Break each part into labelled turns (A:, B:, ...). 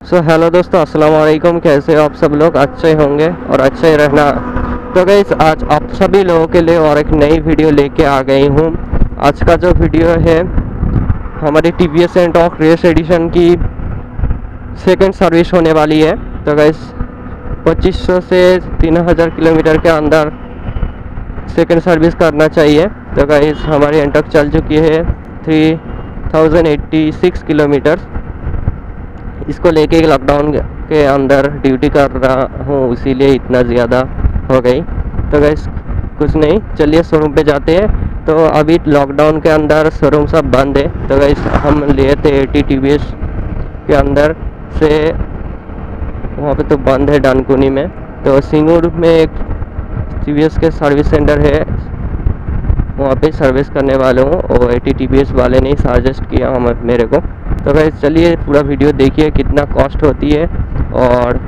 A: Hello दोस्तों, अस्सलाम वालेकुम। कैसे हो आप सब लोग? अच्छे होंगे और अच्छे ही रहना। तो गाइस, आज आप सभी लोगों के लिए और एक नई वीडियो लेके आ गई हूँ। आज का जो वीडियो है हमारी TVS एंटॉर्क रेस एडिशन की सेकंड सर्विस होने वाली है। तो गाइस 2500 से 3000 किलोमीटर के अंदर सेकंड सर्विस करना चाहिए। तो गाइस हमारी एंटॉर्क चल चुकी है 3086 किलोमीटर। इसको लेके लॉकडाउन के अंदर ड्यूटी कर रहा हूँ, इसीलिए इतना ज़्यादा हो गई। तो गैस कुछ नहीं, चलिए शोरूम पे जाते हैं। तो अभी लॉकडाउन के अंदर शोरूम सब बंद है। तो गैस हम लिए थे AT TVS के अंदर से, वहाँ पे तो बंद है डानकुनी में। तो सिंगूर में एक TVS के सर्विस सेंटर है, वहाँ पे सर्विस करने वाले हूँ और AT TVS वाले ने सजेस्ट किया हम मेरे को। तो गाइस चलिए पूरा वीडियो देखिए, कितना कॉस्ट होती है और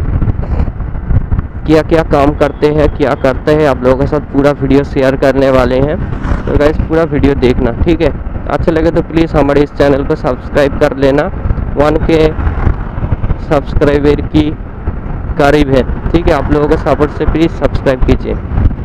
A: क्या क्या काम करते हैं, क्या करते हैं, आप लोगों के साथ पूरा वीडियो शेयर करने वाले हैं। तो गाइस पूरा वीडियो देखना, ठीक है? अच्छा लगे तो प्लीज़ हमारे इस चैनल को सब्सक्राइब कर लेना। 1K सब्सक्राइबर की करीब है, ठीक है? आप लोगों के सपोर्ट से प्लीज़ सब्सक्राइब कीजिए।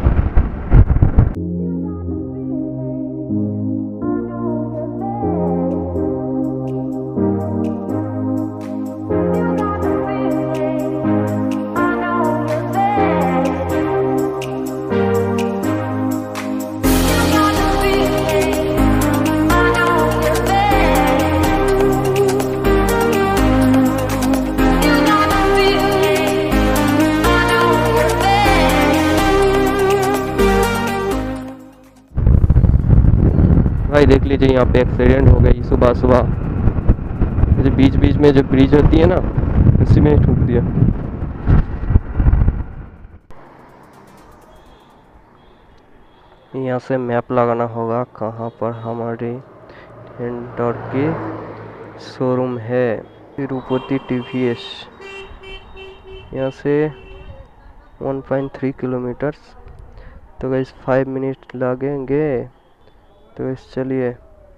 A: भाई देख लीजिए, यहाँ पे एक्सीडेंट हो गई सुबह सुबह। जो बीच बीच में जो ब्रिज होती है ना, उसी में ठुक दिया। यहाँ से मैप लगाना होगा कहाँ पर हमारी एंटॉर्क की शोरूम है। तिरुपति TVS, यहाँ से 1.3 किलोमीटर्स। तो गाइस 5 मिनट लगेंगे। तो गाइस चलिए,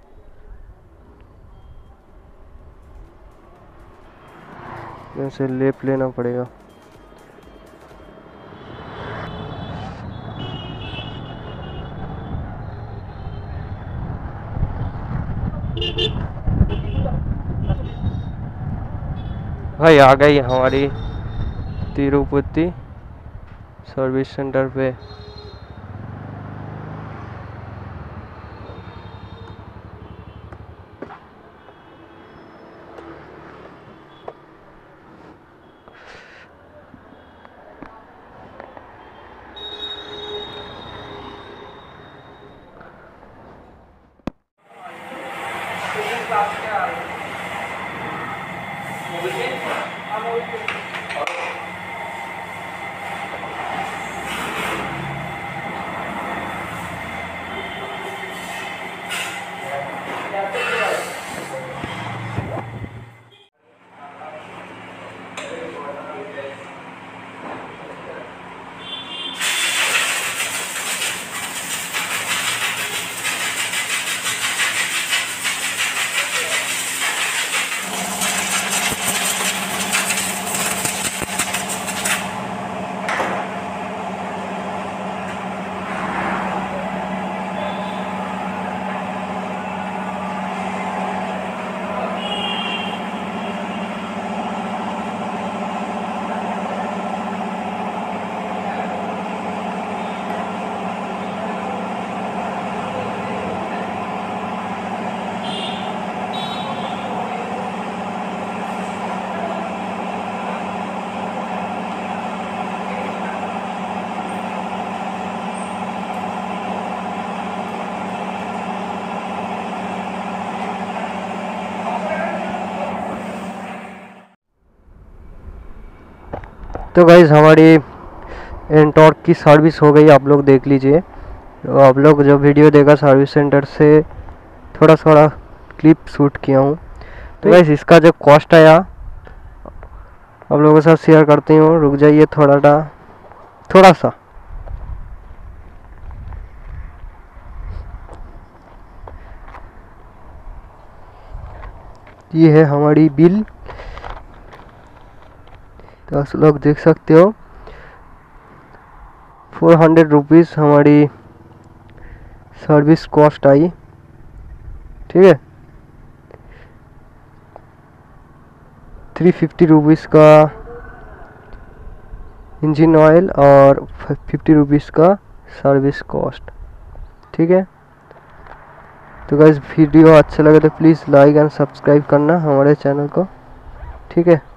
A: ऐसे लेप लेना पड़ेगा। भाई आ गई हमारी तिरुपति सर्विस सेंटर पे। तो गाइज़ हमारी एंटॉर्क की सर्विस हो गई, आप लोग देख लीजिए। तो आप लोग जो वीडियो देखा सर्विस सेंटर से थोड़ा थोड़ा क्लिप शूट किया हूँ। तो गाइज़ इसका जो कॉस्ट आया आप लोगों के साथ शेयर करती हूँ। रुक जाइए थोड़ा सा। ये है हमारी बिल। तो आप लोग देख सकते हो 400 रुपीज़ हमारी सर्विस कॉस्ट आई। ठीक है, 350 रुपीज़ का इंजन ऑयल और 50 रुपीज़ का सर्विस कॉस्ट। ठीक है, तो गाइस वीडियो अच्छा लगे तो प्लीज़ लाइक एंड सब्सक्राइब करना हमारे चैनल को। ठीक है।